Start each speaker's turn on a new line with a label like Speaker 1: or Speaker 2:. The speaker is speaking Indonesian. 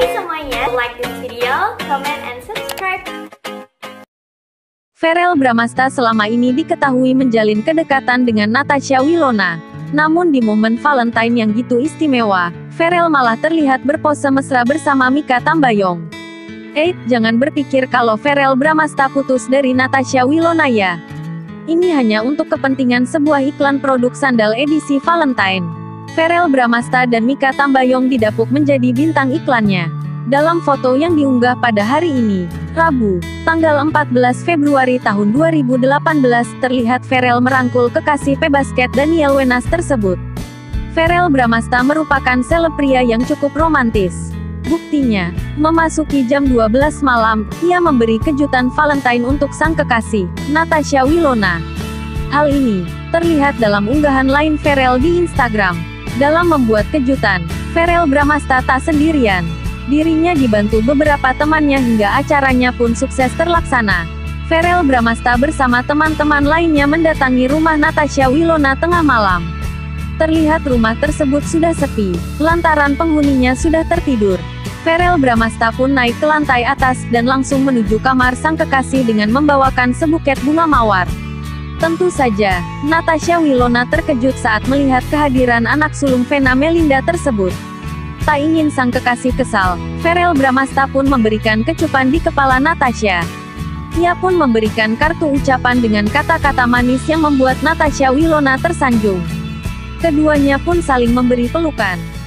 Speaker 1: semuanya, like this video, comment, and subscribe.
Speaker 2: Verrell Bramasta selama ini diketahui menjalin kedekatan dengan Natasha Wilona. Namun di momen Valentine yang gitu istimewa, Verrell malah terlihat berpose mesra bersama Mikha Tambayong. Jangan berpikir kalau Verrell Bramasta putus dari Natasha Wilona ya. Ini hanya untuk kepentingan sebuah iklan produk sandal edisi Valentine. Verrell Bramasta dan Mikha Tambayong didapuk menjadi bintang iklannya. Dalam foto yang diunggah pada hari ini, Rabu, tanggal 14 Februari tahun 2018, terlihat Verrell merangkul kekasih pebasket Daniel Wenas tersebut. Verrell Bramasta merupakan seleb pria yang cukup romantis. Buktinya, memasuki jam 12 malam, ia memberi kejutan Valentine untuk sang kekasih, Natasha Wilona. Hal ini terlihat dalam unggahan lain Verrell di Instagram. Dalam membuat kejutan, Verrell Bramasta tak sendirian. Dirinya dibantu beberapa temannya hingga acaranya pun sukses terlaksana. Verrell Bramasta bersama teman-teman lainnya mendatangi rumah Natasha Wilona tengah malam. Terlihat rumah tersebut sudah sepi, lantaran penghuninya sudah tertidur. Verrell Bramasta pun naik ke lantai atas dan langsung menuju kamar sang kekasih dengan membawakan sebuket bunga mawar. Tentu saja, Natasha Wilona terkejut saat melihat kehadiran anak sulung Vena Melinda tersebut. Tak ingin sang kekasih kesal, Verrell Bramasta pun memberikan kecupan di kepala Natasha. Ia pun memberikan kartu ucapan dengan kata-kata manis yang membuat Natasha Wilona tersanjung. Keduanya pun saling memberi pelukan.